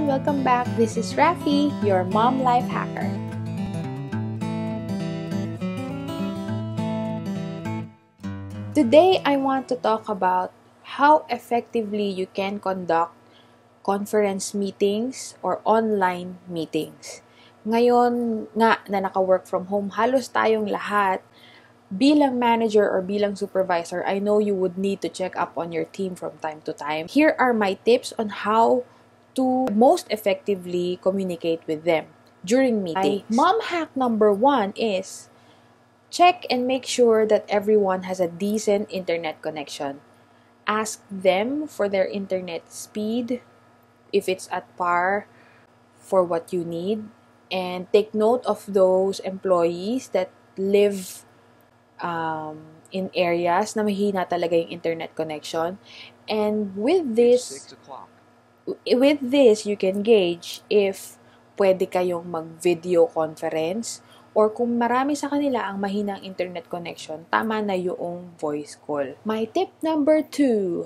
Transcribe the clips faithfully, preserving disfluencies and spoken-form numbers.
welcome back. This is Rafi, your mom life hacker. Today, I want to talk about how effectively you can conduct conference meetings or online meetings. Ngayon nga na naka-work from home, halos tayong lahat, bilang manager or bilang supervisor, I know you would need to check up on your team from time to time. Here are my tips on how to most effectively communicate with them during meetings. My mom hack number one is check and make sure that everyone has a decent internet connection. Ask them for their internet speed, if it's at par for what you need, and take note of those employees that live um, in areas na mahina talaga yung internet connection. And with this, with this, you can gauge if pwede kayong mag-video conference or kung marami sa kanila ang mahinang internet connection, tama na yung voice call. My tip number two,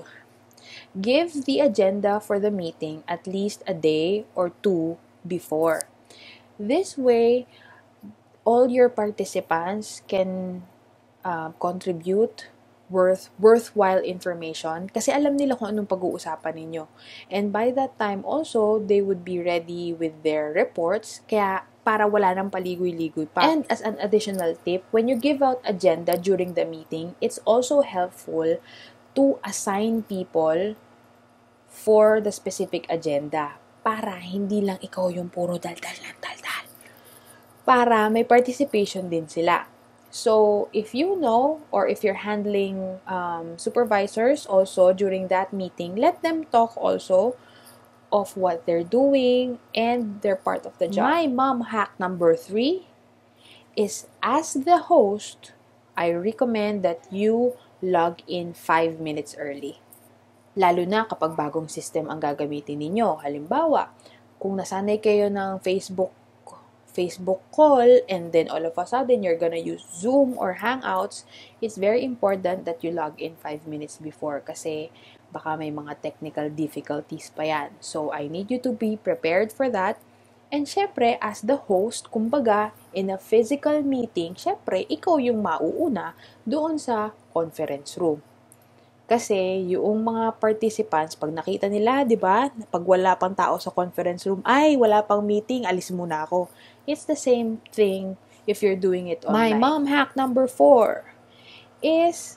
give the agenda for the meeting at least a day or two before. This way, all your participants can uh, contribute worth worthwhile information kasi alam nila kung anong pag-uusapan ninyo. And by that time also, they would be ready with their reports kaya para wala nang paligoy-ligoy pa. And as an additional tip, when you give out agenda during the meeting, it's also helpful to assign people for the specific agenda para hindi lang ikaw yung puro dal-dal ng dal-dal. Para may participation din sila. So, if you know or if you're handling um, supervisors also during that meeting, let them talk also of what they're doing and they're part of the job. My mom hack number three is, as the host, I recommend that you log in five minutes early. Lalo na kapag bagong system ang gagamitin ninyo. Halimbawa, kung nasanay kayo ng Facebook Facebook call and then all of a sudden you're gonna use Zoom or Hangouts, it's very important that you log in five minutes before kasi baka may mga technical difficulties pa yan. So, I need you to be prepared for that. And syempre, as the host, kumbaga, in a physical meeting, syempre, ikaw yung mauuna doon sa conference room. Kasi yung mga participants, pag nakita nila, di ba, pag wala pang tao sa conference room, ay, wala pang meeting, alis muna ako. It's the same thing if you're doing it online. My mom hack number four is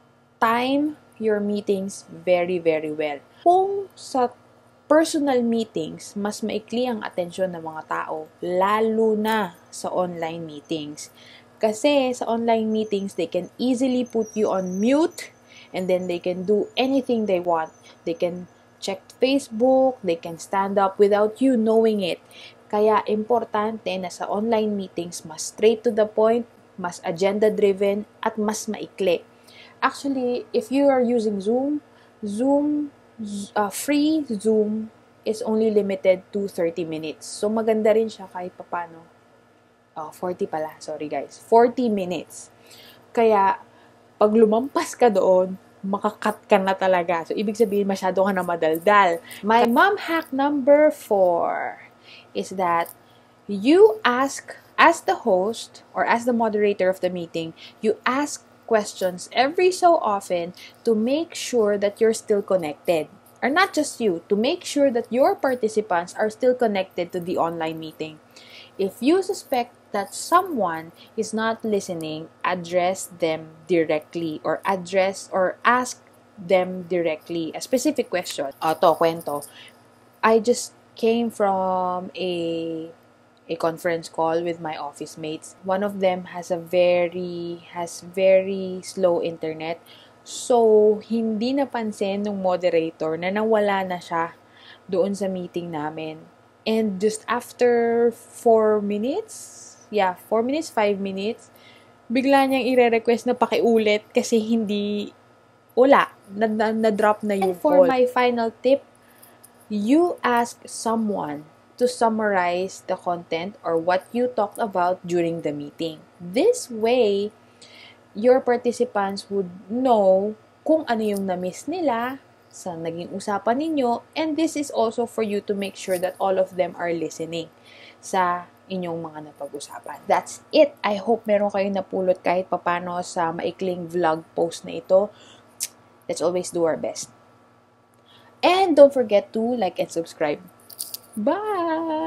time your meetings very, very well. Kung sa personal meetings, mas maikli ang atensyon ng mga tao, lalo na sa online meetings. Kasi sa online meetings, they can easily put you on mute and then they can do anything they want. They can check Facebook, they can stand up without you knowing it. Kaya importante na sa online meetings, mas straight to the point, mas agenda-driven, at mas maikli. Actually, if you are using Zoom, Zoom, uh, free Zoom is only limited to thirty minutes. So, maganda rin siya kahit papano. Oh, forty pala. Sorry guys. forty minutes. Kaya, pag lumampas ka doon, makakat ka na talaga. So, ibig sabihin, masyado ka na madaldal. My mom hack number four is that you ask, as the host or as the moderator of the meeting, you ask questions every so often to make sure that you're still connected. Or not just you, to make sure that your participants are still connected to the online meeting. If you suspect that someone is not listening, address them directly or address or ask them directly a specific question. O, to, kwento. I just came from a a conference call with my office mates. One of them has a very has very slow internet. So, hindi napansin ng moderator na nawala na siya doon sa meeting namin. And just after four minutes, yeah, four minutes, five minutes, bigla niyang i-request na pakiulit kasi hindi, wala, na-drop na, na, na yung call. And for my final tip, you ask someone to summarize the content or what you talked about during the meeting. This way, your participants would know kung ano yung na-miss nila sa naging usapan ninyo, and this is also for you to make sure that all of them are listening sa inyong mga napag-usapan. That's it! I hope meron kayong napulot kahit papano sa maikling vlog post na ito. Let's always do our best. And don't forget to like and subscribe. Bye!